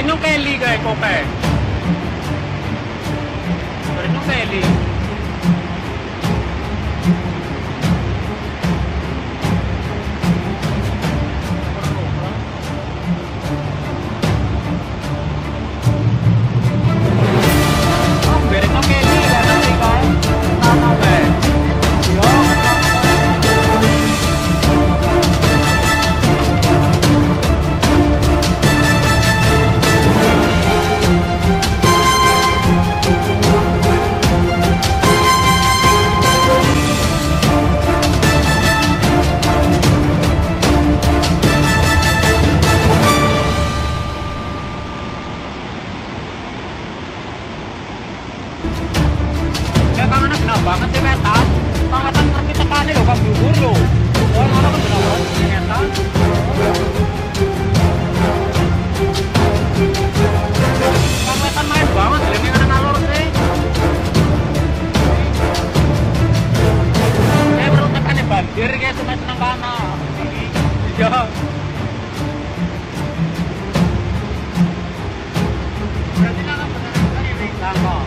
Perino Kelly kayak kope. Perino Kelly. Banget sih metan, tangan ngerti tekannya loh kan bubur loh. Orang-orang kan benar banget sih metan. Kan metan main banget, ini kan nalur sih. Saya perlu tekannya banjir kayak cuma senang kana. Iya. Berarti kan benar-benar ini tangga.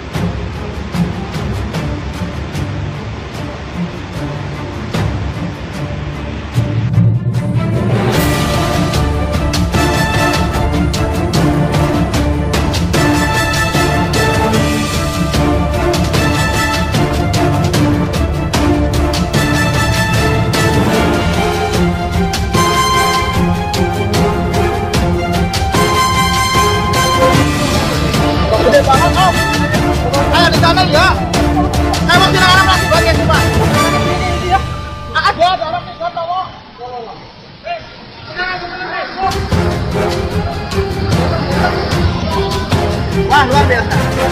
Gede banget om. Ayo di sana ya. Emang tidak ada lagi bagian sih pak. Ada orang di sana kok. Wah luar biasa.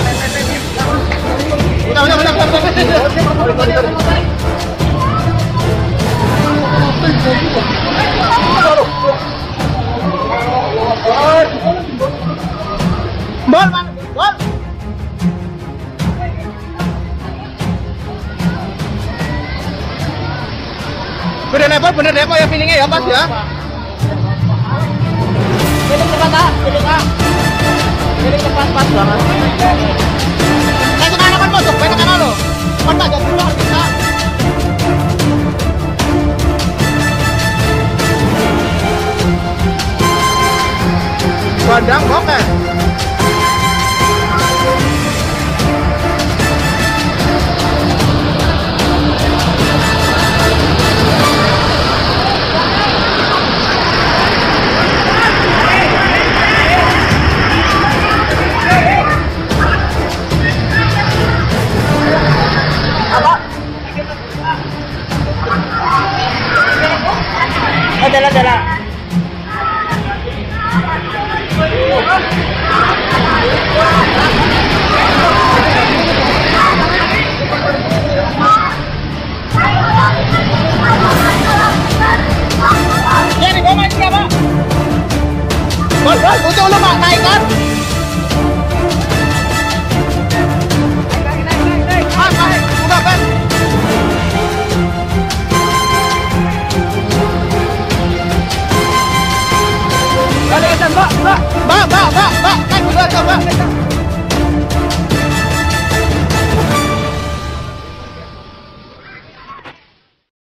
Bol, bol. Bener deh, ya feelingnya ya pas ya. Feeling tepat ah, feeling tepat pas banget. Kayak sekarang kan masuk, kayak sekarang lo. Kan tak jadi dulu bisa. Bandang oke. Dala. Jadi, bawa siapa? Bol, butuh lu Pak, naik kan?